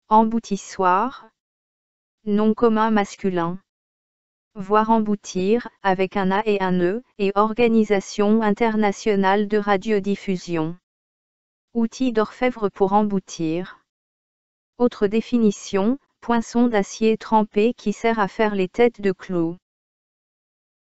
Emboutissoir. Nom commun masculin. Voir emboutir, avec un A et un E, et Organisation internationale de radiodiffusion. Outil d'orfèvre pour emboutir. Autre définition, poinçon d'acier trempé qui sert à faire les têtes de clous.